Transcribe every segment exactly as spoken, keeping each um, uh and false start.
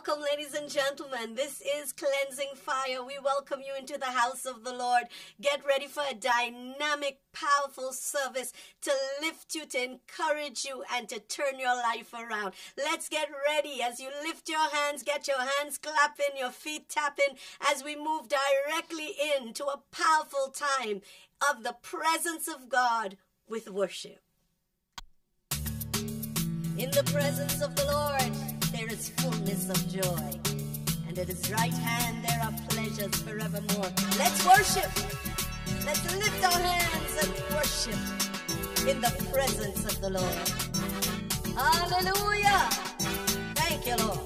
Welcome, ladies and gentlemen. This is Cleansing Fire. We welcome you into the house of the Lord. Get ready for a dynamic, powerful service to lift you, to encourage you, and to turn your life around. Let's get ready. As you lift your hands, get your hands clapping, your feet tapping, as we move directly into a powerful time of the presence of God with worship. In the presence of the Lord, there is fullness of joy, and at his right hand there are pleasures forevermore. Let's worship. Let's lift our hands and worship in the presence of the Lord. Hallelujah. Thank you, Lord.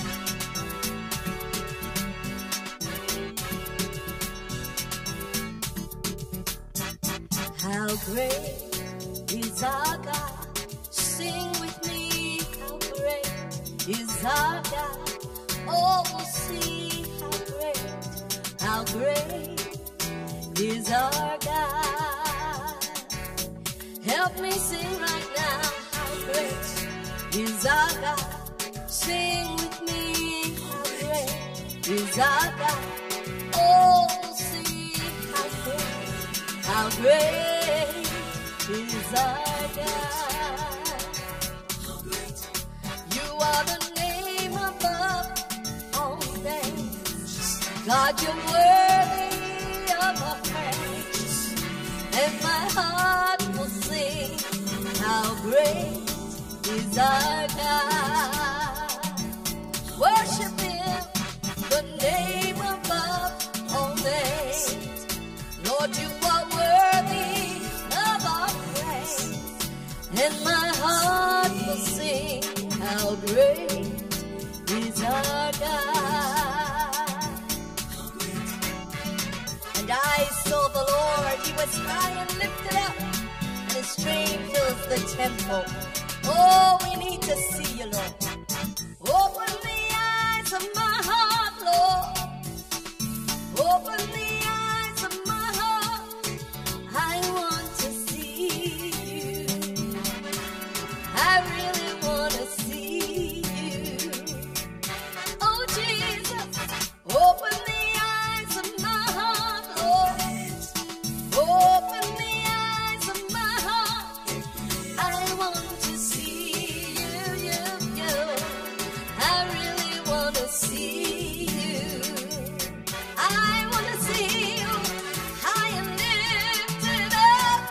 How great is our God? Sing with me, how great is our God. Oh, we'll see how great, how great is our God. Help me sing right now, how great is our God. Sing with me, how great is our God. Oh, we'll see how great, how great is our God. are the name above all names. God, you're worthy of our praise, and my heart will sing, how great is our God. Worship him, the name above all names. Lord, you are worthy of our praise, and my heart will sing, how great is our God. And I saw the Lord, he was high and lifted up, and his train fills the temple. Oh, we need to see you, Lord. Open the eyes of my heart, Lord. Open the eyes of my heart. I want to see you. I really want to see you. Oh, Jesus, open the eyes of my heart, Lord. Open the eyes of my heart. I want to see you, you, you. I really want to see you. I want to see you high and lifted up,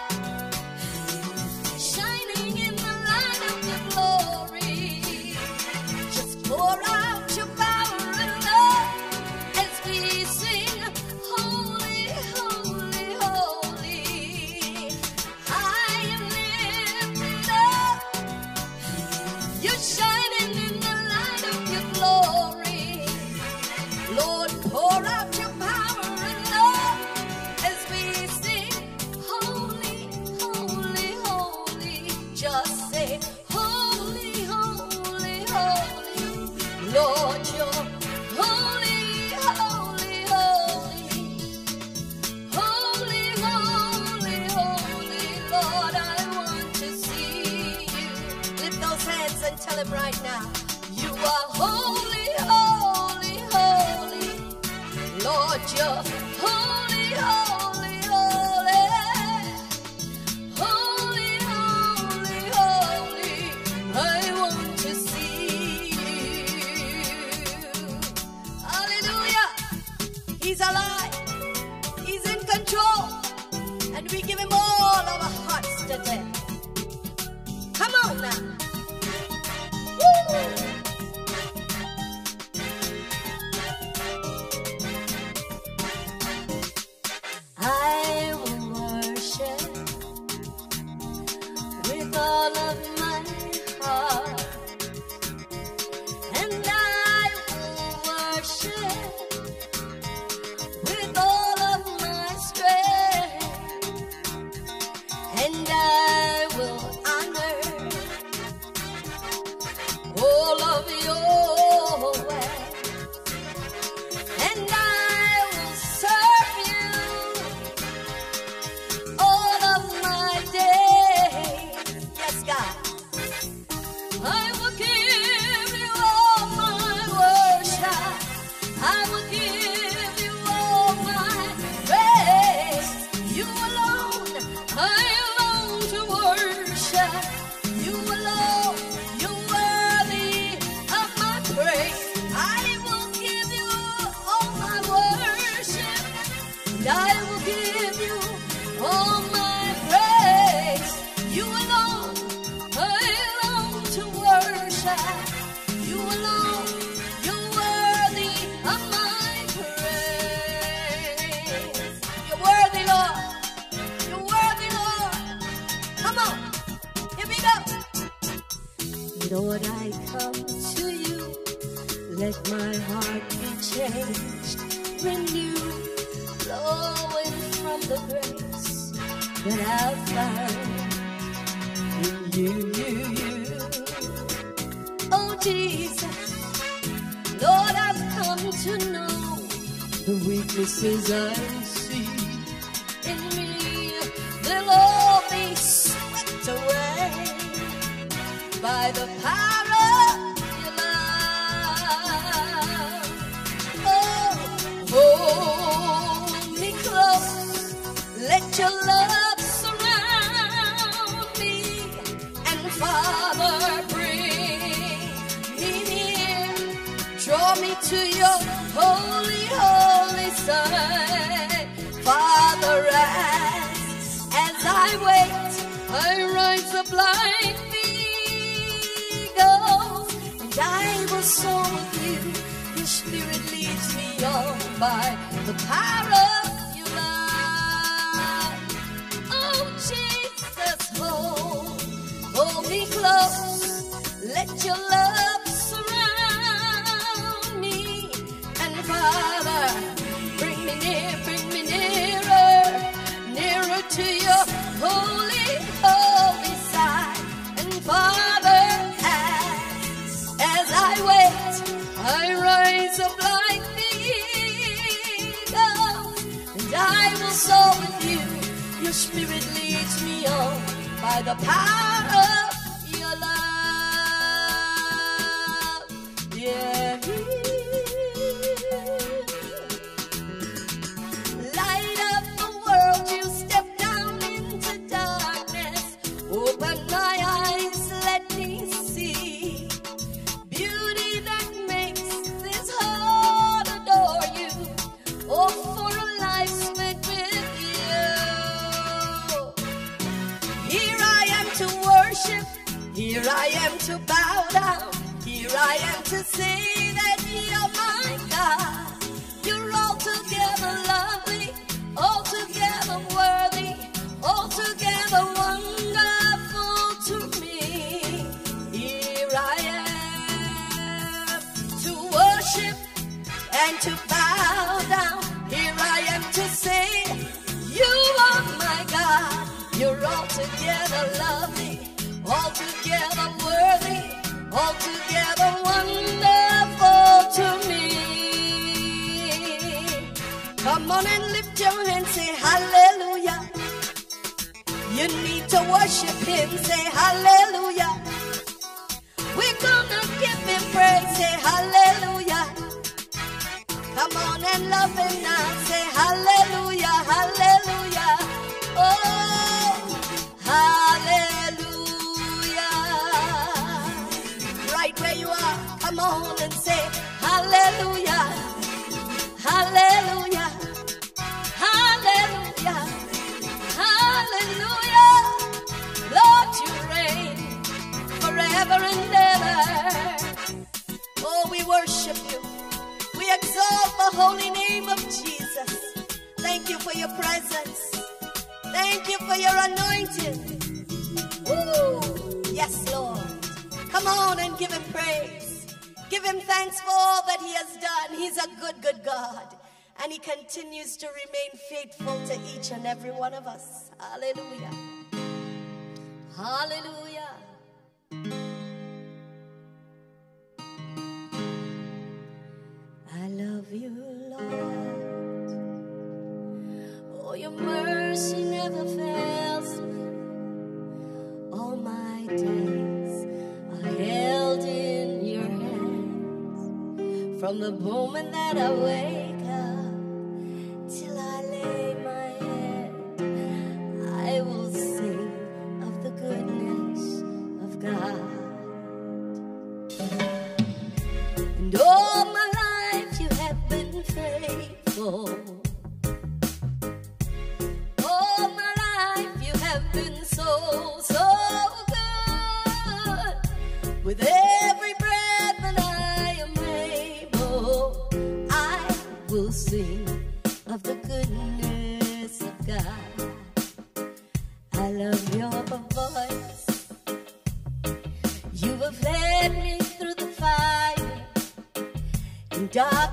shining in the light of your glory. Just pour out your power and love as we sing, holy, holy, holy. High and lifted up, you're shining in the light of your glory. Lord, pour out your power and love as we sing, holy, holy, holy. Just say, holy, holy, holy. Lord, you're holy, holy, holy. Holy, holy, holy. Lord, I want to see you. Lift those hands and tell him right now, you are holy, holy, holy. Lord, you're holy, holy, holy. Holy, holy, holy. I want to see you. Hallelujah. He's alive. He's in control. And we give him all our hearts today. Come on now. Woo! Lord, I come to you. Let my heart be changed, renewed, flowing from the grace that I've found in you, you, you. Oh, Jesus, Lord, I've come to know the weaknesses I see in me. They'll all be swept away by the power of your love. Oh, hold me close, let your love surround me, and Father, bring me near, draw me to your holy, holy side. Father, as, as I wait, I rise up like and I will soar with you. Your spirit leads me on by the power of your love. Oh, Jesus, hold, hold me close. Let your love surround me. And Father, bring me near, bring me nearer, nearer to your holy, holy side. And Father, as I wait, I rise up like the eagle, and I will soar with you. Your spirit leads me on by the power of your love. Yeah. Light up the world, you step down into darkness. Open my eyes, let me see beauty that makes this heart adore you. Oh, for a life spent with you. Here I am to worship, here I am to bow down, here I am to say that you're my God. You're altogether lovely, altogether worthy, altogether wonderful to me. Here I am to worship and to bow down. Here I am to say, you are my God. You're altogether lovely, altogether worthy, altogether wonderful to me. Come on and lift your hand, say hallelujah. You need to worship him, say hallelujah. We're gonna give him praise, say hallelujah. Come on and love him now, say hallelujah, hallelujah. Oh, hallelujah. Right where you are, come on and say hallelujah, hallelujah, hallelujah, hallelujah. Lord, you reign forever and ever. Oh, we worship you. We exalt the holy name of Jesus. Thank you for your presence. Thank you for your anointing. Woo! Yes, Lord. Come on and give him praise. Give him thanks for all that he has done. He's a good, good God. And he continues to remain faithful to each and every one of us. Hallelujah. Hallelujah. I love you, Lord. Oh, your mercy never fails me. All my days are held in your hands. From the moment that I wake up till I lay my head, I will sing of the goodness of God. And all my life you have been faithful. All my life you have been so, so good. With every breath that I am able, I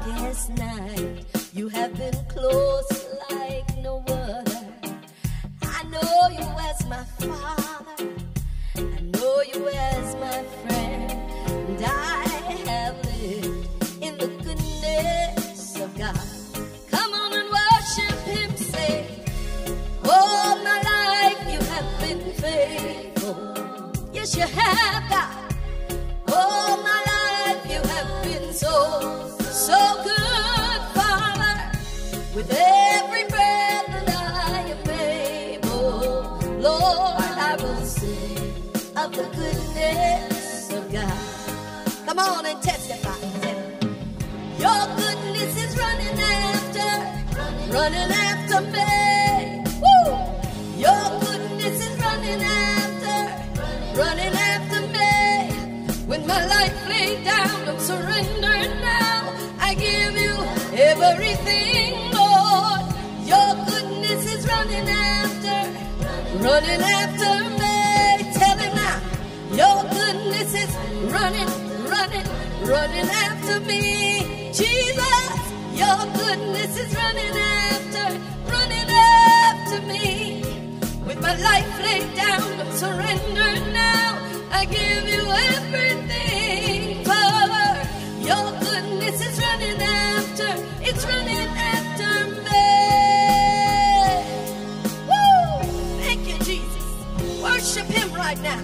darkest night, you have been close like no other. I know you as my Father, I know you as my friend, and I have lived in the goodness of God. Come on and worship Him, say, all my life you have been faithful. Yes, you have, God. All my life you have been so, so good, Father. With every breath that I am able, Lord, I will sing of the goodness of God. Come on and testify. Your goodness is running after, running after me. Woo! Your goodness is running after, running after me. When my life laid down, I'm surrendered now. I give you everything, Lord. Your goodness is running after, running after me. Tell him now. Your goodness is running, running, running after me. Jesus, your goodness is running after, running after me. With my life laid down, I'm surrendered now. I give you everything, Father. Your goodness is running after, it's running after me. Woo! Thank you, Jesus. Worship Him right now.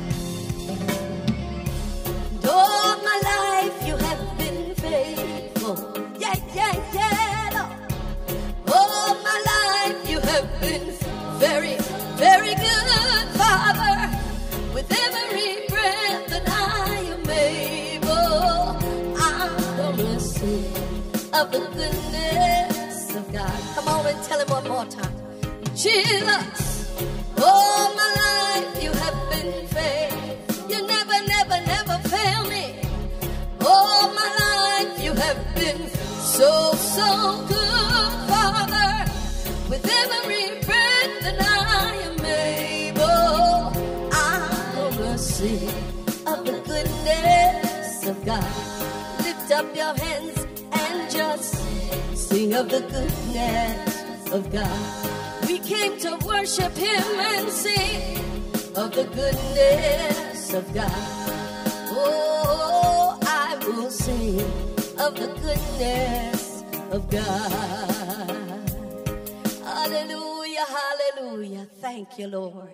And all my life you have been faithful. Yeah, yeah, yeah, Lord. All my life you have been very, very good, Father. With every breath that I am able, I'm gonna sing of the goodness of God. Come on and tell Him one more time. Jesus, all my life you have been faithful. You never, never, never fail me. All my life you have been so, so good, Father. With every breath that I am able, I'm gonna sing of the goodness of God. Lift up your hands and just sing of the goodness of God. We came to worship Him and sing of the goodness of God. Oh, I will sing of the goodness of God. Hallelujah, hallelujah. Thank you, Lord.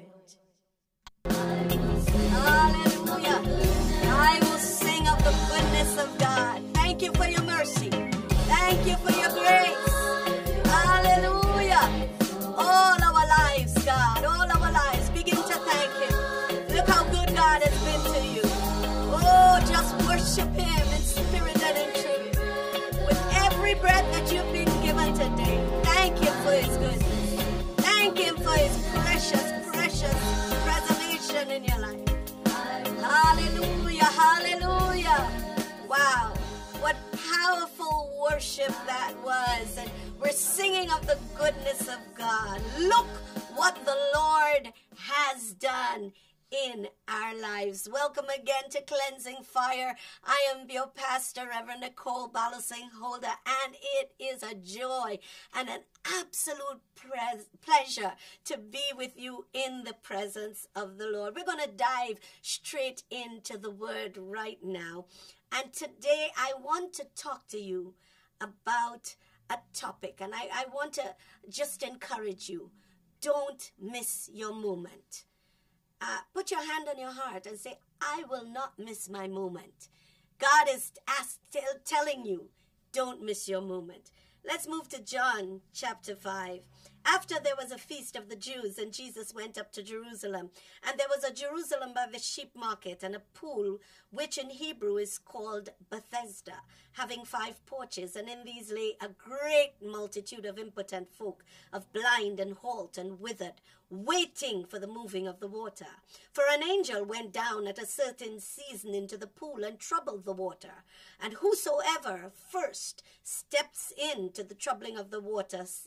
Hallelujah. I will sing of the goodness of God. Thank you for your mercy. Thank you for your grace. Hallelujah. All our lives, God, all our lives, begin to thank Him. Look how good God has been to you. Oh, just worship Him in spirit and in truth. With every breath that you've been given today, thank Him for His goodness. Thank Him for His precious, precious preservation in your life. Hallelujah, hallelujah. Wow, what powerful worship that was. And we're singing of the goodness of God. Look what the Lord has done in our lives. Welcome again to Cleansing Fire. I am your pastor, Reverend Nicole Balasing Holder, and it is a joy and an absolute pleasure to be with you in the presence of the Lord. We're going to dive straight into the Word right now. And today I want to talk to you about a topic, and I, I want to just encourage you. Don't miss your moment. Uh, put your hand on your heart and say, I will not miss my moment. God is asked, tell, telling you, don't miss your moment. Let's move to John chapter five. After there was a feast of the Jews, and Jesus went up to Jerusalem. And there was a Jerusalem by the sheep market, and a pool, which in Hebrew is called Bethesda, having five porches. And in these lay a great multitude of impotent folk, of blind and halt and withered, waiting for the moving of the water. For an angel went down at a certain season into the pool and troubled the water. And whosoever first steps into the troubling of the waters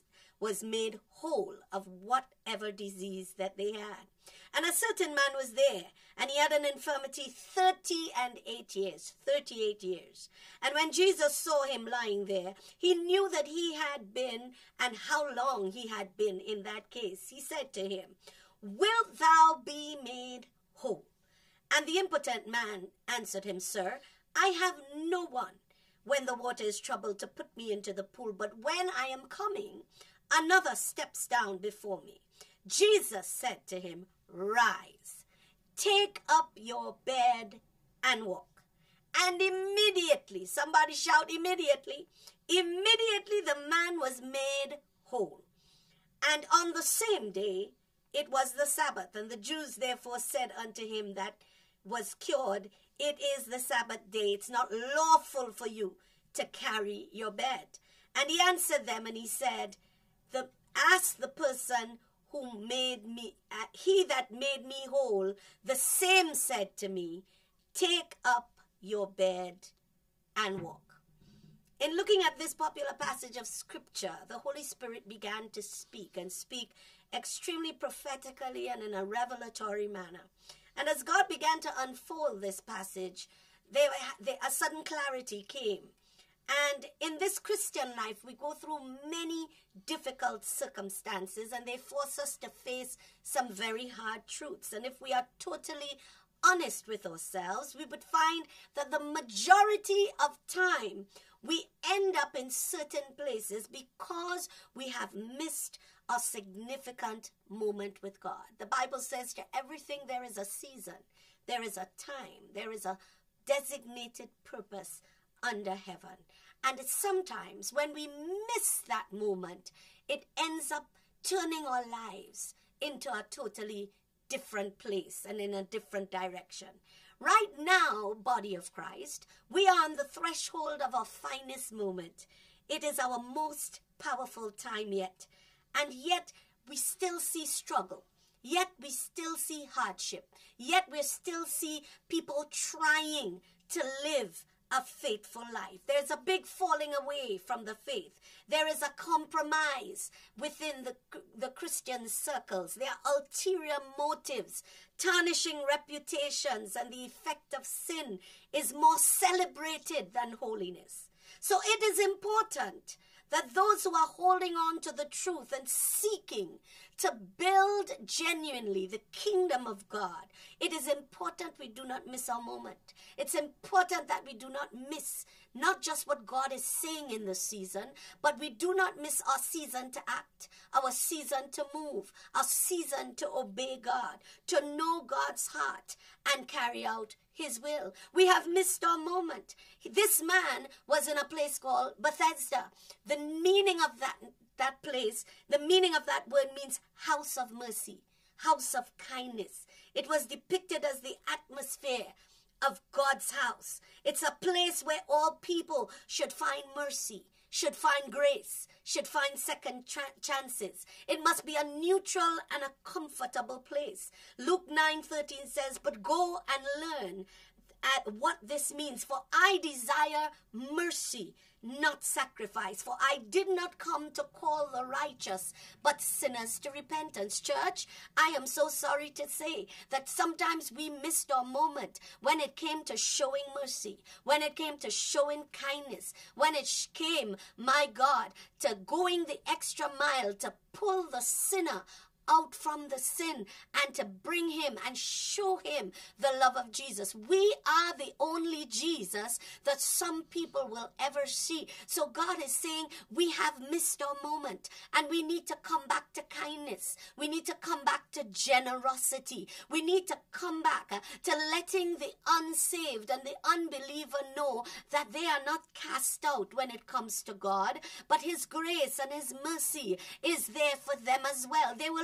was made whole of whatever disease that they had. And a certain man was there, and he had an infirmity thirty and eight years, thirty-eight years. And when Jesus saw him lying there, he knew that he had been, and how long he had been in that case. He said to him, "Wilt thou be made whole?" And the impotent man answered him, "Sir, I have no one when the water is troubled to put me into the pool, but when I am coming, another steps down before me." Jesus said to him, "Rise, take up your bed and walk." And immediately, somebody shout immediately, immediately the man was made whole. And on the same day, it was the Sabbath. And the Jews therefore said unto him that was cured, "It is the Sabbath day. It's not lawful for you to carry your bed." And he answered them and he said, the, ask the person who made me, uh, he that made me whole, the same said to me, "Take up your bed and walk." In looking at this popular passage of scripture, the Holy Spirit began to speak and speak extremely prophetically and in a revelatory manner. And as God began to unfold this passage, there, there, a sudden clarity came. And in this Christian life, we go through many difficult circumstances, and they force us to face some very hard truths. And if we are totally honest with ourselves, we would find that the majority of time, we end up in certain places because we have missed a significant moment with God. The Bible says to everything there is a season, there is a time, there is a designated purpose under heaven. And sometimes when we miss that moment, it ends up turning our lives into a totally different place and in a different direction. Right now, body of Christ, we are on the threshold of our finest moment. It is our most powerful time yet. And yet we still see struggle. Yet we still see hardship. Yet we still see people trying to live a faithful life. There's a big falling away from the faith. There is a compromise within the, the Christian circles. There are ulterior motives, tarnishing reputations, and the effect of sin is more celebrated than holiness. So it is important that those who are holding on to the truth and seeking to build genuinely the kingdom of God, it is important we do not miss our moment. It's important that we do not miss not just what God is saying in the season, but we do not miss our season to act, our season to move, our season to obey God, to know God's heart and carry out his will. We have missed our moment. This man was in a place called Bethesda. The meaning of that, that place, the meaning of that word means house of mercy, house of kindness. It was depicted as the atmosphere of God's house. It's a place where all people should find mercy, should find grace, should find second chances. It must be a neutral and a comfortable place. Luke nine thirteen says, "But go and learn at what this means, for I desire mercy, not sacrifice. For I did not come to call the righteous, but sinners to repentance." Church, I am so sorry to say that sometimes we missed our moment when it came to showing mercy, when it came to showing kindness, when it came, my God, to going the extra mile to pull the sinner out from the sin and to bring him and show him the love of Jesus. We are the only Jesus that some people will ever see. So God is saying we have missed our moment and we need to come back to kindness. We need to come back to generosity. We need to come back uh, to letting the unsaved and the unbeliever know that they are not cast out when it comes to God, but his grace and his mercy is there for them as well. They will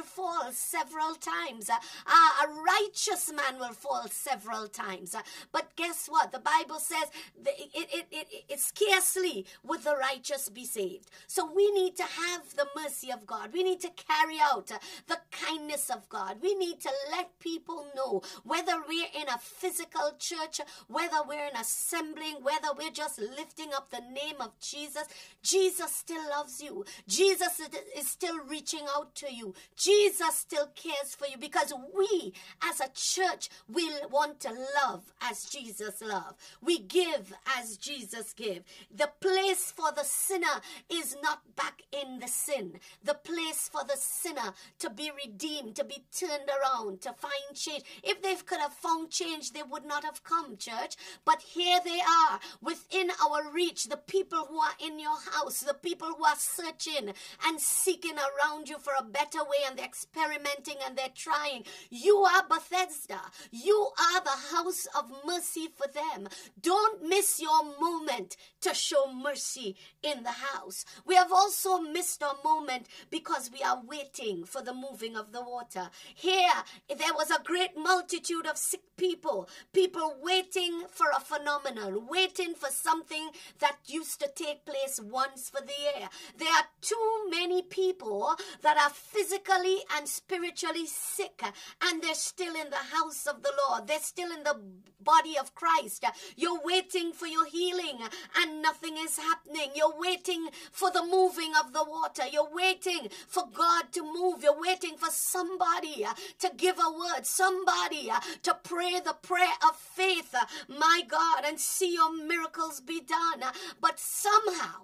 fall several times. Uh, uh, a righteous man will fall several times. Uh, but guess what? The Bible says that it, it, it, it, it scarcely would the righteous be saved. So we need to have the mercy of God. We need to carry out uh, the kindness of God. We need to let people know, whether we're in a physical church, whether we're in assembling, whether we're just lifting up the name of Jesus, Jesus still loves you. Jesus is still reaching out to you. Jesus still cares for you, because we as a church will want to love as Jesus loved. We give as Jesus gave. The place for the sinner is not back in the sin. The place for the sinner to be redeemed, to be turned around, to find change. If they could have found change, they would not have come, church. But here they are, within our reach, the people who are in your house, the people who are searching and seeking around you for a better way, and they're experimenting and they're trying. You are Bethesda. You are the house of mercy for them. Don't miss your moment to show mercy in the house. We have also missed our moment because we are waiting for the moving of the water. Here, there was a great multitude of sick people, people waiting for a phenomenon, waiting for something that used to take place once for the year. There are too many people that are physically and spiritually sick, and they're still in the house of the Lord. They're still in the body of Christ. You're waiting for your healing and nothing is happening. You're waiting for the moving of the water. You're waiting for God to move. You're waiting for somebody to give a word, somebody to pray the prayer of faith, my God, and see your miracles be done. But somehow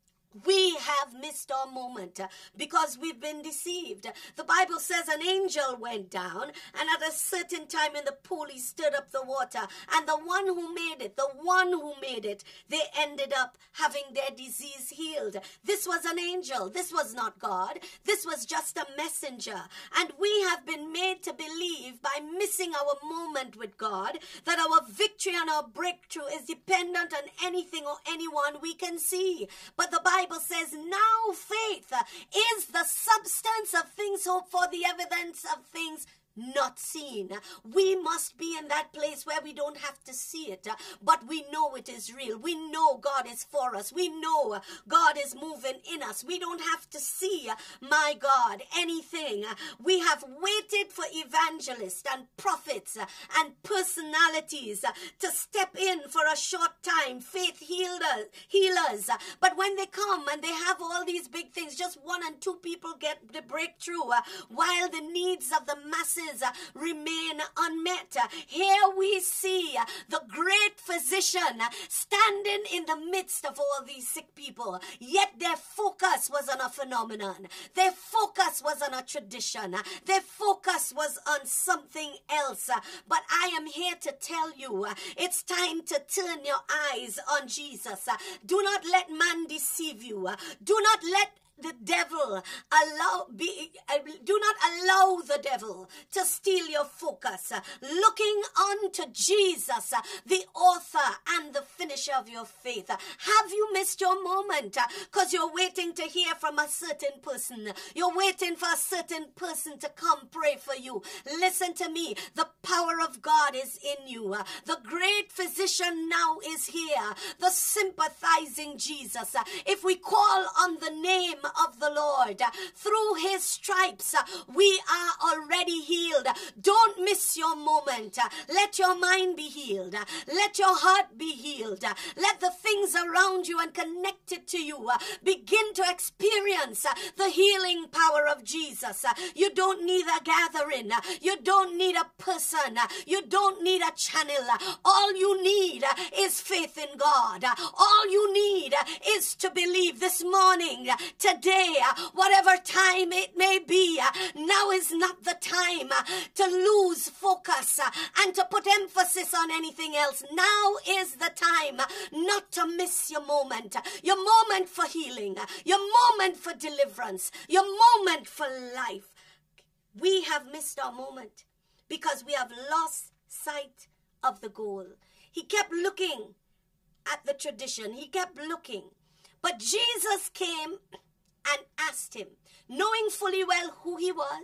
we have missed our moment uh, because we've been deceived. The Bible says an angel went down, and at a certain time in the pool he stirred up the water, and the one who made it, the one who made it, they ended up having their disease healed. This was an angel. This was not God. This was just a messenger. And we have been made to believe, by missing our moment with God, that our victory and our breakthrough is dependent on anything or anyone we can see. But the Bible Bible says, now faith is the substance of things hoped for, the evidence of things not seen. We must be in that place where we don't have to see it, but we know it is real. We know God is for us. We know God is moving in us. We don't have to see, my God, anything. We have waited for evangelists and prophets and personalities to step in for a short time, faith healers, healers. But when they come and they have all these big things, just one and two people get the breakthrough, while the needs of the masses remain unmet. Here we see the great physician standing in the midst of all these sick people, yet their focus was on a phenomenon. Their focus was on a tradition. Their focus was on something else. But I am here to tell you, it's time to turn your eyes on Jesus. Do not let man deceive you. Do not let the devil allow be uh, do not allow the devil to steal your focus. Looking unto Jesus, the author and the finisher of your faith. Have you missed your moment because you're waiting to hear from a certain person? You're waiting for a certain person to come pray for you. Listen to me. The power of God is in you. The great physician now is here. The sympathizing Jesus. If we call on the name of the Lord, through his stripes we are already healed. Don't miss your moment. Let your mind be healed. Let your heart be healed. Let the things around you and connected to you begin to experience the healing power of Jesus. You don't need a gathering. You don't need a person. You don't need a channel. All you need is faith in God. All you need is to believe. This morning, today, whatever time it may be, now is not the time to lose focus and to put emphasis on anything else. Now is the time not to miss your moment. Your moment for healing. Your moment for deliverance. Your moment for life. We have missed our moment because we have lost sight of the goal. He kept looking at the tradition. He kept looking. But Jesus came and asked him, knowing fully well who he was,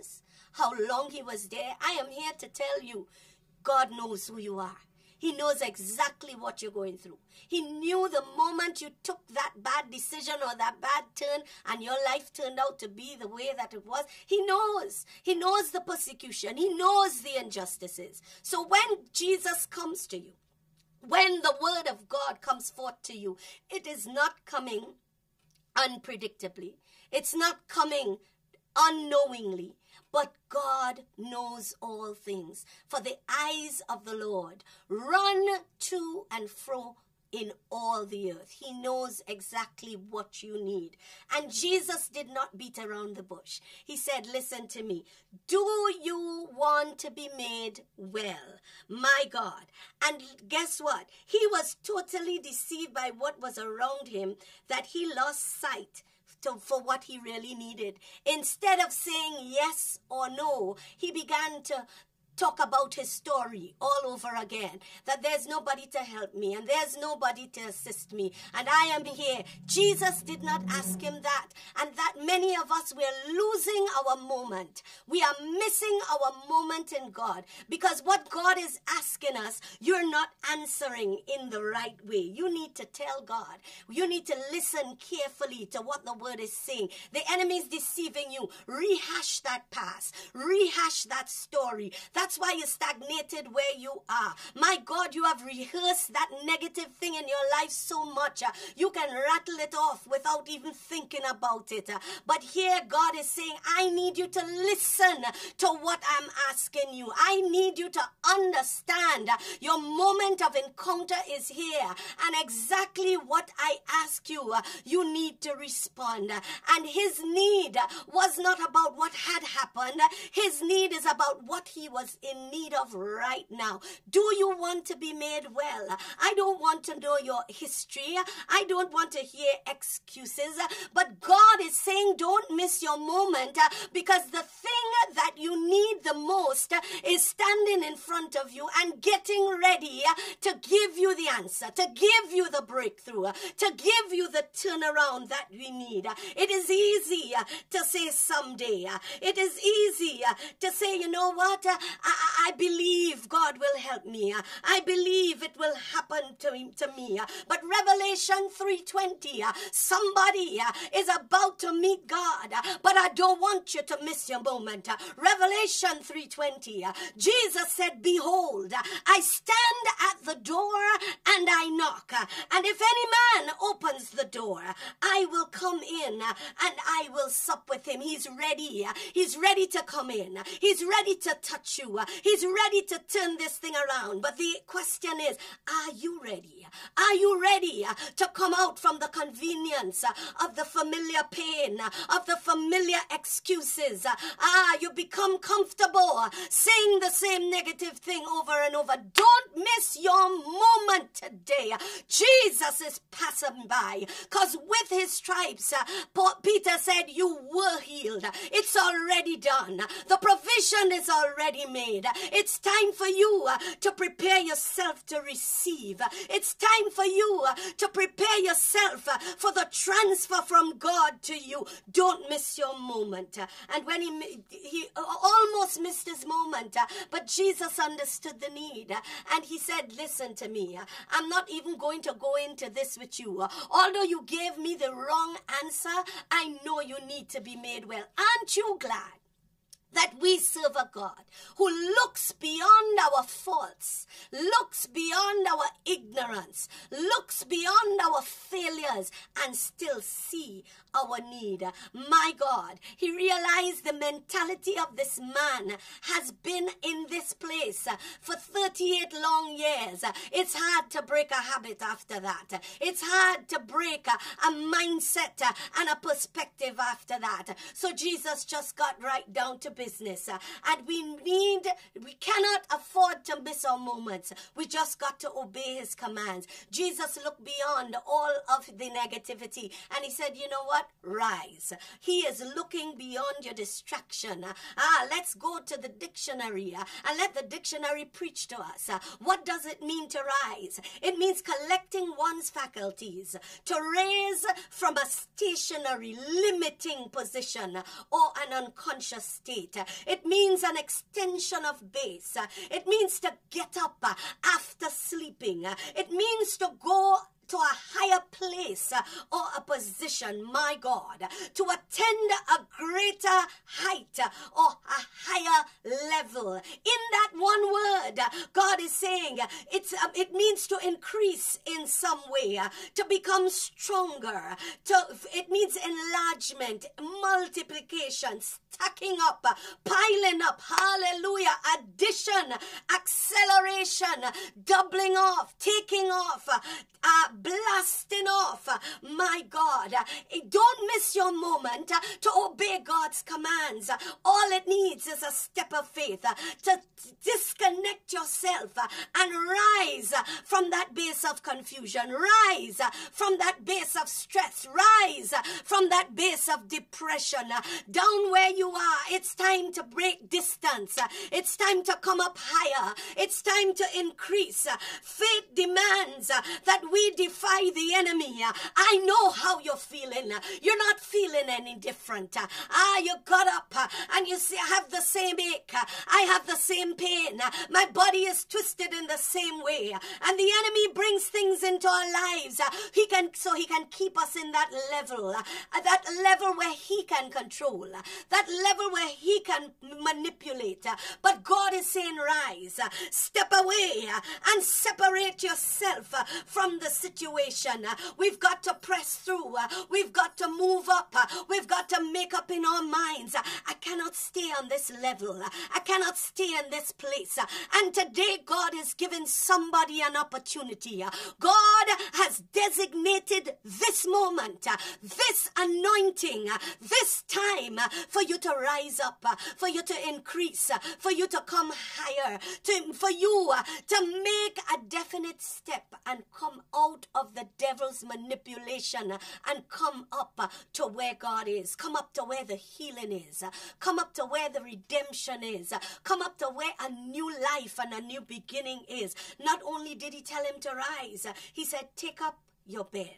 how long he was there. I am here to tell you, God knows who you are. He knows exactly what you're going through. He knew the moment you took that bad decision or that bad turn and your life turned out to be the way that it was. He knows. He knows the persecution. He knows the injustices. So when Jesus comes to you, when the word of God comes forth to you, it is not coming unpredictably. It's not coming unknowingly. But God knows all things. For the eyes of the Lord run to and fro in all the earth. He knows exactly what you need. And Jesus did not beat around the bush. He said, listen to me. Do you want to be made well? My God. And guess what? He was totally deceived by what was around him, that he lost sight To, for what he really needed. Instead of saying yes or no, he began to talk about his story all over again, that there's nobody to help me and there's nobody to assist me and I am here. Jesus did not ask him that, and that many of us, we're losing our moment. We are missing our moment in God, because what God is asking us, you're not answering in the right way. You need to tell God. You need to listen carefully to what the word is saying. The enemy is deceiving you. Rehash that past. Rehash that story. That's why you're stagnated where you are. My God, you have rehearsed that negative thing in your life so much. Uh, you can rattle it off without even thinking about it. Uh, but here God is saying, I need you to listen to what I'm asking you. I need you to understand uh, your moment of encounter is here. And exactly what I ask you, uh, you need to respond. Uh, and his need uh, was not about what had happened. Uh, his need is about what he was in need of right now. Do you want to be made well? I don't want to know your history. I don't want to hear excuses. But God is saying, don't miss your moment, because the thing that you need the most is standing in front of you and getting ready to give you the answer, to give you the breakthrough, to give you the turnaround that we need. It is easy to say someday. It is easy to say, you know what? I, I believe God will help me. I believe it will happen to, to me. But Revelation three twenty, somebody is about to meet God, but I don't want you to miss your moment. Revelation three twenty, Jesus said, behold, I stand at the door and I knock. And if any man opens the door, I will come in and I will sup with him. He's ready. He's ready to come in. He's ready to touch you. He's ready to turn this thing around. But the question is, are you ready? Are you ready to come out from the convenience of the familiar pain, of the familiar excuses? Ah, you become comfortable saying the same negative thing over and over. Don't miss your moment today. Jesus is passing by, because with his stripes, Peter said, you were healed. It's already done. The provision is already made. It's time for you uh, to prepare yourself to receive. It's time for you uh, to prepare yourself uh, for the transfer from God to you. Don't miss your moment. Uh, and when he, he almost missed his moment, uh, but Jesus understood the need. Uh, and he said, listen to me. Uh, I'm not even going to go into this with you. Uh, although you gave me the wrong answer, I know you need to be made well. Aren't you glad that we serve a God who looks beyond our faults, looks beyond our ignorance, looks beyond our failures, and still see our need? My God, he realized the mentality of this man has been in this place for thirty-eight long years. It's hard to break a habit after that. It's hard to break a, a mindset and a perspective after that. So Jesus just got right down to business. And we need, we cannot afford to miss our moments. We just got to obey his commands. Jesus looked beyond all of the negativity and he said, you know what? Rise. He is looking beyond your distraction. Ah, let's go to the dictionary uh, and let the dictionary preach to us. Uh, what does it mean to rise? It means collecting one's faculties, to raise from a stationary, limiting position or an unconscious state. height. It means an extension of base. It means to get up after sleeping. It means to go to a higher place uh, or a position, my God, to attend a greater height uh, or a higher level. In that one word, uh, God is saying uh, it's uh, it means to increase in some way, uh, to become stronger. To it means enlargement, multiplication, stacking up, uh, piling up. Hallelujah! Addition, acceleration, doubling off, taking off. Uh, Uh, blasting off, uh, my God. Uh, don't miss your moment uh, to obey God's commands. Uh, all it needs is a step of faith uh, to disconnect yourself uh, and rise uh, from that base of confusion. Rise uh, from that base of stress. Rise uh, from that base of depression. Uh, down where you are, it's time to break distance. Uh, it's time to come up higher. It's time to increase. Uh, faith demands uh, that we defy the enemy. I know how you're feeling. You're not feeling any different. Ah, you got up and you see, I have the same ache. I have the same pain. My body is twisted in the same way. And the enemy brings things into our lives. He can, so he can keep us in that level. That level where he can control. That level where he can manipulate. But God is saying, rise. Step away and separate yourself from the situation. We've got to press through. We've got to move up. We've got to make up in our minds. I cannot stay on this level. I cannot stay in this place. And today God is giving somebody an opportunity. God has designated this moment, this anointing, this time for you to rise up, for you to increase, for you to come higher, to, for you to make a definite step and come out of the devil's manipulation and come up to where God is. Come up to where the healing is. Come up to where the redemption is. Come up to where a new life and a new beginning is. Not only did he tell him to rise, he said, take up your bed.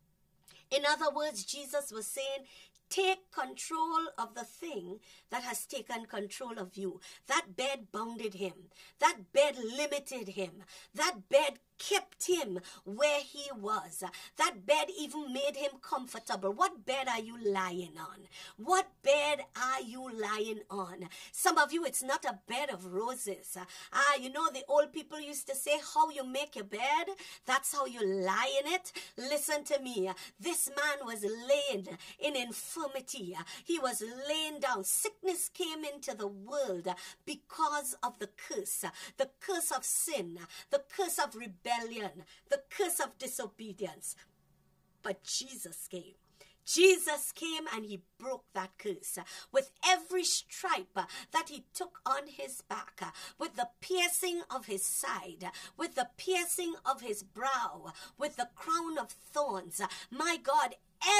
In other words, Jesus was saying, take control of the thing that has taken control of you. That bed bounded him. That bed limited him. That bed kept him where he was. That bed even made him comfortable. What bed are you lying on? What bed are you lying on? Some of you, it's not a bed of roses. Ah, you know, the old people used to say, how you make your bed, that's how you lie in it. Listen to me. This man was laying in infirmity. He was laying down. Sickness came into the world because of the curse. The curse of sin. The curse of rebellion. Rebellion, the curse of disobedience. But Jesus came. Jesus came and he broke that curse. With every stripe that he took on his back, with the piercing of his side, with the piercing of his brow, with the crown of thorns. My God,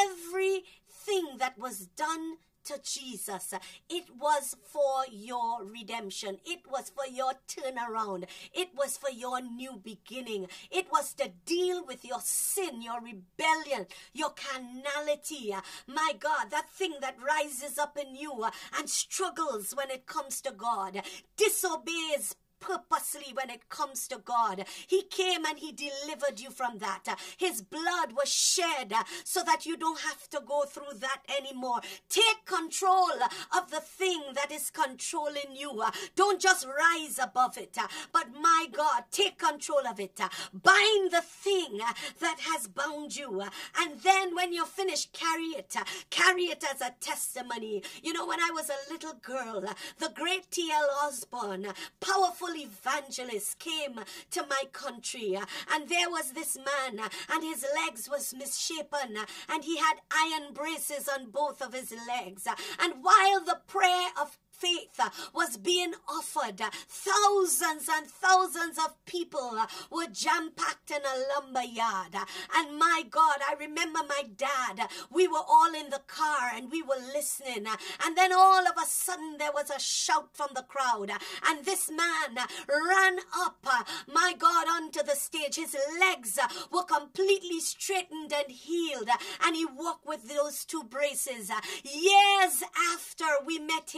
everything that was done to Jesus, it was for your redemption. It was for your turnaround. It was for your new beginning. It was to deal with your sin, your rebellion, your carnality. My God, that thing that rises up in you and struggles when it comes to God, disobeys purposely when it comes to God. He came and he delivered you from that. His blood was shed so that you don't have to go through that anymore. Take control of the thing that is controlling you. Don't just rise above it, but my God, take control of it. Bind the thing that has bound you, and then when you're finished, carry it. Carry it as a testimony. You know, when I was a little girl, the great T L Osborne, powerful evangelist, came to my country, and there was this man, and his legs was misshapen, and he had iron braces on both of his legs, and while the prayer of faith was being offered, thousands and thousands of people were jam-packed in a lumber yard. And my God, I remember my dad, we were all in the car and we were listening, and then all of a sudden there was a shout from the crowd, and this man ran up, my God, onto the stage. His legs were completely straightened and healed, and he walked with those two braces. Years after we met him,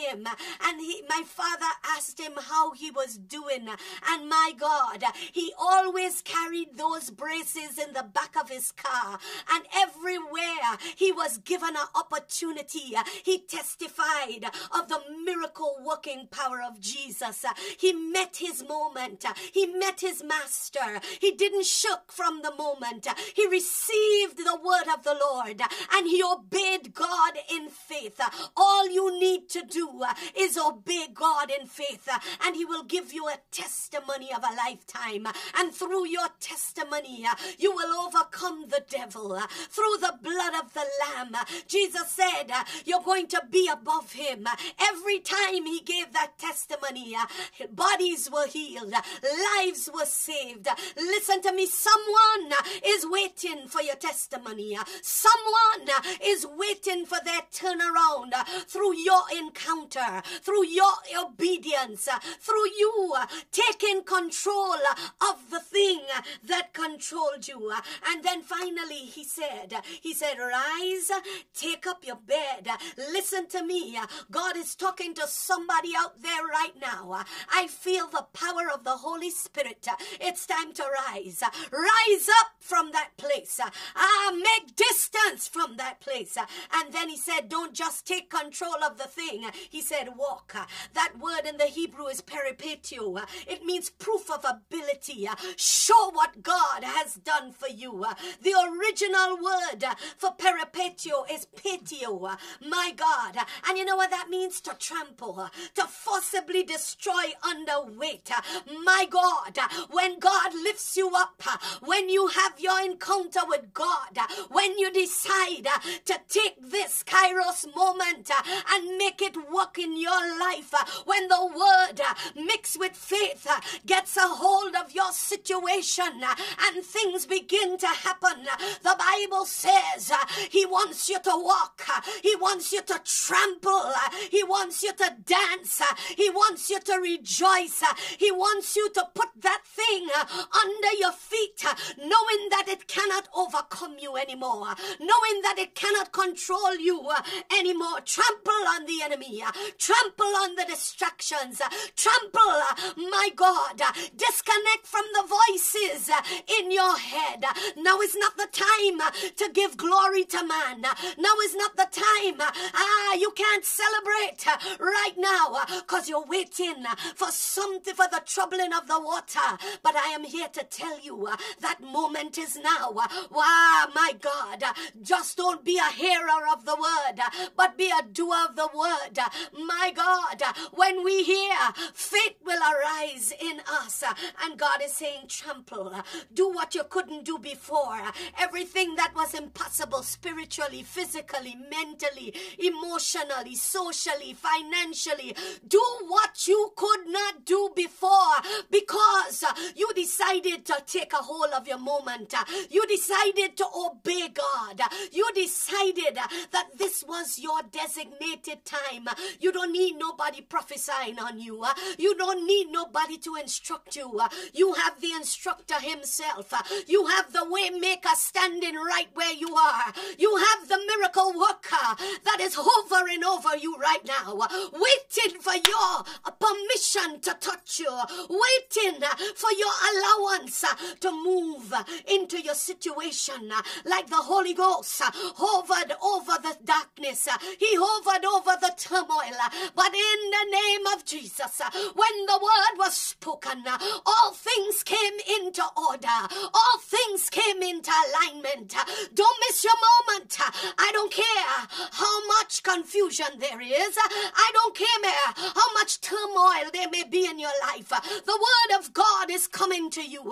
and he, my father asked him how he was doing. And my God, he always carried those braces in the back of his car. And everywhere he was given an opportunity, he testified of the miracle working power of Jesus. He met his moment. He met his master. He didn't shook from the moment. He received the word of the Lord and he obeyed God in faith. All you need to do is obey God in faith, and he will give you a testimony of a lifetime. And through your testimony, you will overcome the devil through the blood of the Lamb. Jesus said you're going to be above him. Every time he gave that testimony, bodies were healed, lives were saved. Listen to me, someone is waiting for your testimony. Someone is waiting for their turnaround through your encounter, through your obedience, through you taking control of the thing that controlled you. And then finally he said, he said, rise, take up your bed. Listen to me. God is talking to somebody out there right now. I feel the power of the Holy Spirit. It's time to rise. Rise up from that place. Ah, make distance from that place. And then he said, don't just take control of the thing. He said, walk. That word in the Hebrew is peripatio. It means proof of ability. Show what God has done for you. The original word for peripatio is patio. My God. And you know what that means? To trample, to forcibly destroy under weight. My God, when God lifts you up, when you have your encounter with God, when you decide to take this Kairos moment and make it work in your life, when the word mixed with faith gets a hold of your situation and things begin to happen, the Bible says he wants you to walk, he wants you to trample, he wants you to dance, he wants you to rejoice, he wants you to put that thing under your feet, knowing that it cannot overcome you anymore, knowing that it cannot control you anymore. Trample on the enemy, trample on the distractions, trample, my God, disconnect from the voices in your head. Now is not the time to give glory to man. Now is not the time. Ah, you can't celebrate right now because you're waiting for something, for the troubling of the water. But I am here to tell you that moment is now. Wow, my God, just don't be a hearer of the word, but be a doer of the word. My God, when we hear, faith will arise in us. And God is saying, trample, do what you couldn't do before. Everything that was impossible spiritually, physically, mentally, emotionally, socially, financially, do what you could not do before because you decided to take a hold of your moment. You decided to obey God. You decided that this was your designated time. You don't need nobody prophesying on you. You don't need nobody to instruct you. You have the instructor himself. You have the way maker standing right where you are. You have the miracle worker that is hovering over you right now, waiting for your permission to touch you, waiting for your allowance to move into your situation. Like the Holy Ghost hovered over the darkness, he hovered over the turmoil. But in the name of Jesus, when the word was spoken, all things came into order, all things came into alignment. Don't miss your moment. I don't care how much confusion there is, I don't care how much turmoil there may be in your life. The word of God is coming to you.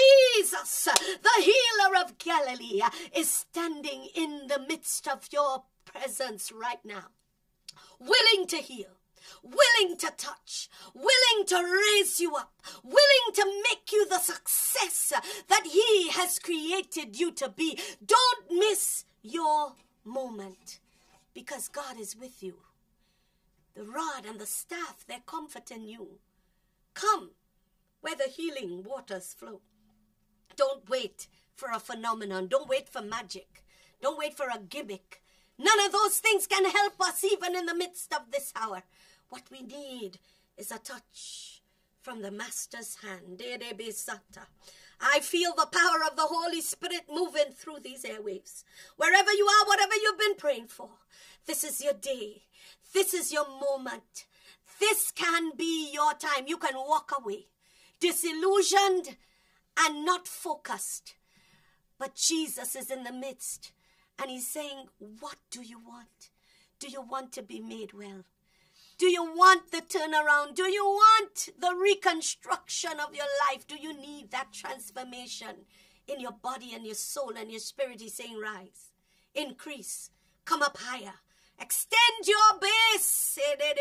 Jesus, the healer of Galilee, is standing in the midst of your presence right now, willing to heal, willing to touch, willing to raise you up, willing to make you the success that he has created you to be. Don't miss your moment, because God is with you. The rod and the staff, they're comforting you. Come where the healing waters flow. Don't wait for a phenomenon. Don't wait for magic. Don't wait for a gimmick. None of those things can help us even in the midst of this hour. What we need is a touch from the Master's hand. I feel the power of the Holy Spirit moving through these airwaves. Wherever you are, whatever you've been praying for, this is your day. This is your moment. This can be your time. You can walk away disillusioned and not focused. But Jesus is in the midst, and he's saying, what do you want? Do you want to be made well? Do you want the turnaround? Do you want the reconstruction of your life? Do you need that transformation in your body and your soul and your spirit? He's saying, rise, increase, come up higher, extend your base,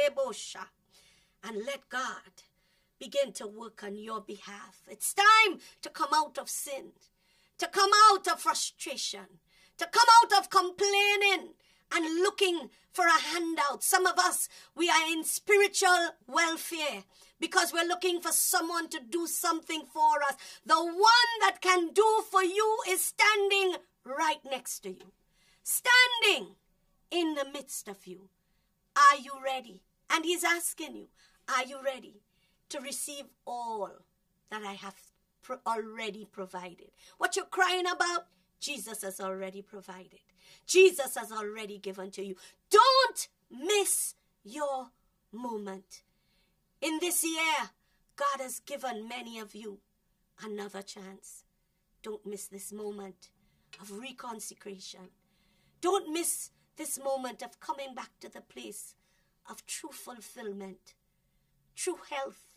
and let God begin to work on your behalf. It's time to come out of sin, to come out of frustration, to come out of complaining and looking for a handout. Some of us, we are in spiritual welfare because we're looking for someone to do something for us. The one that can do for you is standing right next to you, standing in the midst of you. Are you ready? And he's asking you, are you ready to receive all that I have pro- already provided? What you're crying about, Jesus has already provided. Jesus has already given to you. Don't miss your moment. In this year, God has given many of you another chance. Don't miss this moment of reconsecration. Don't miss this moment of coming back to the place of true fulfillment, true health,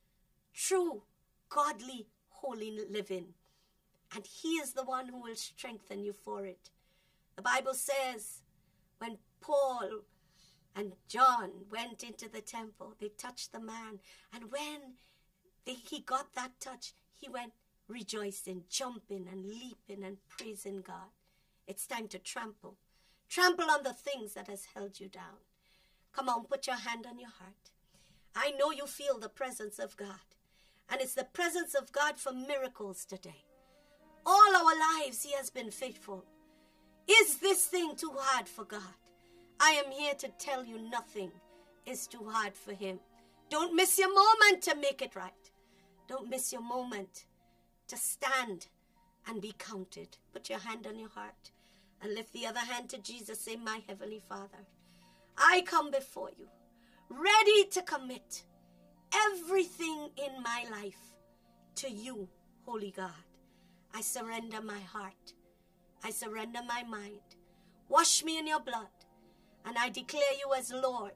true godly, holy living. And he is the one who will strengthen you for it. The Bible says when Paul and John went into the temple, they touched the man. And when they, he got that touch, he went rejoicing, jumping and leaping and praising God. It's time to trample. Trample on the things that has held you down. Come on, put your hand on your heart. I know you feel the presence of God. And it's the presence of God for miracles today. All our lives, he has been faithful. Is this thing too hard for God? I am here to tell you nothing is too hard for him. Don't miss your moment to make it right. Don't miss your moment to stand and be counted. Put your hand on your heart and lift the other hand to Jesus. Say, my Heavenly Father, I come before you, ready to commit everything in my life to you, Holy God. I surrender my heart. I surrender my mind. Wash me in your blood. And I declare you as Lord,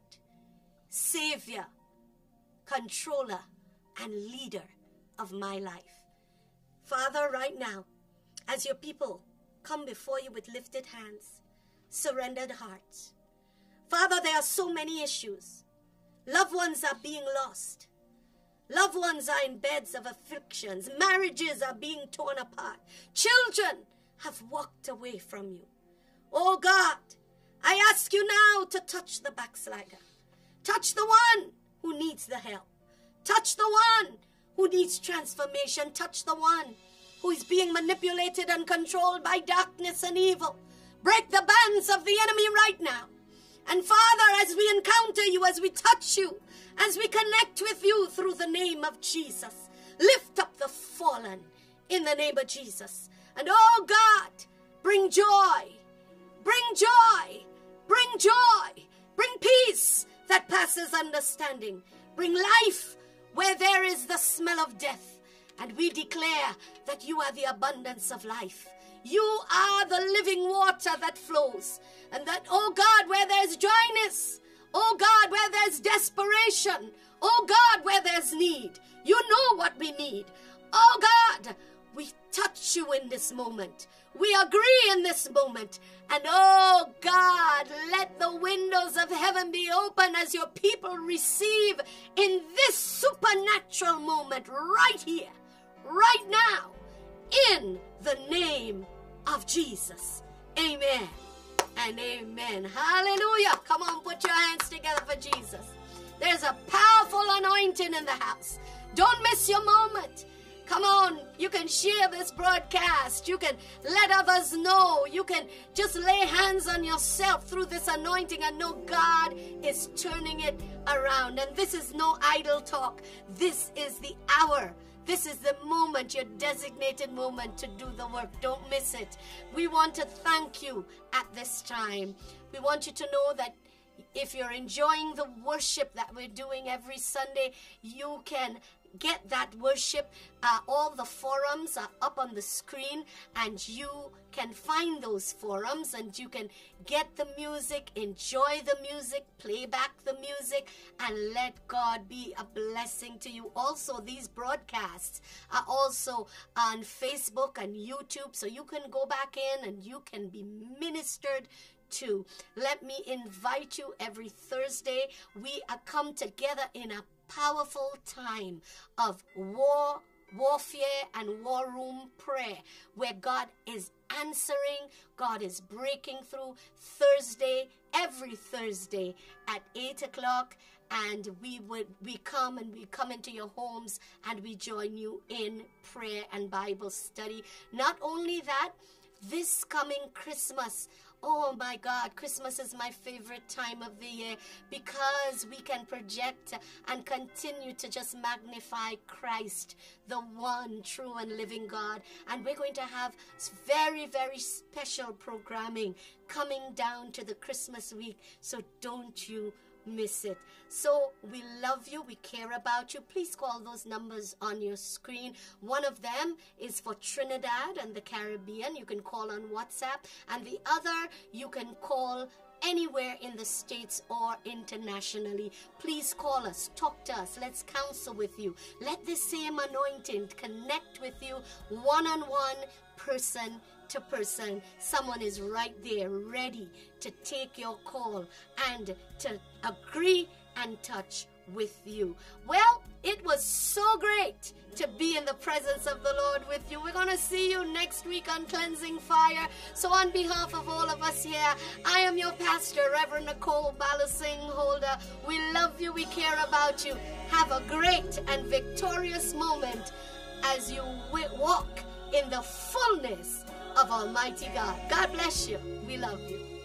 Savior, controller, and leader of my life. Father, right now, as your people come before you with lifted hands, surrendered hearts. Father, there are so many issues. Loved ones are being lost. Loved ones are in beds of afflictions. Marriages are being torn apart. Children have walked away from you. Oh God, I ask you now to touch the backslider. Touch the one who needs the help. Touch the one who needs transformation. Touch the one who is being manipulated and controlled by darkness and evil. Break the bands of the enemy right now. And Father, as we encounter you, as we touch you, as we connect with you through the name of Jesus, lift up the fallen in the name of Jesus. And oh God, bring joy, bring joy, bring joy, bring peace that passes understanding. Bring life where there is the smell of death. And we declare that you are the abundance of life. You are the living water that flows. And that, oh God, where there's dryness, oh God, where there's desperation, oh God, where there's need, you know what we need. Oh God, we touch you in this moment. We agree in this moment. And oh God, let the windows of heaven be open as your people receive in this supernatural moment right here, right now, in the name of Jesus. Amen and amen. Hallelujah. Come on, put your hands together for Jesus. There's a powerful anointing in the house. Don't miss your moment. Come on, you can share this broadcast. You can let others know. You can just lay hands on yourself through this anointing and know God is turning it around. And this is no idle talk. This is the hour. This is the moment, your designated moment to do the work. Don't miss it. We want to thank you at this time. We want you to know that if you're enjoying the worship that we're doing every Sunday, you can get that worship. Uh, all the forums are up on the screen, and you can find those forums, and you can get the music, enjoy the music, play back the music, and let God be a blessing to you. Also, these broadcasts are also on Facebook and YouTube, so you can go back in and you can be ministered to. Let me invite you every Thursday. We are come together in a powerful time of war, warfare, and war room prayer, where God is answering, God is breaking through. Thursday, every Thursday at eight o'clock, and we would we come and we come into your homes and we join you in prayer and Bible study. Not only that, this coming Christmas, oh my God, Christmas is my favorite time of the year, because we can project and continue to just magnify Christ, the one true and living God. And we're going to have very, very special programming coming down to the Christmas week. So don't you miss it. So we love you. We care about you. Please call those numbers on your screen. One of them is for Trinidad and the Caribbean. You can call on WhatsApp. And the other, you can call anywhere in the States or internationally. Please call us, talk to us, let's counsel with you. Let this same anointing connect with you one-on-one, person to person. Someone is right there ready to take your call and to agree and touch with you. Well, it was so great to be in the presence of the Lord with you. We're going to see you next week on Cleansing Fire. So on behalf of all of us here, I am your pastor, Reverend Nicole Balasing Holder. We love you. We care about you. Have a great and victorious moment as you walk in the fullness of Almighty God. God bless you. We love you.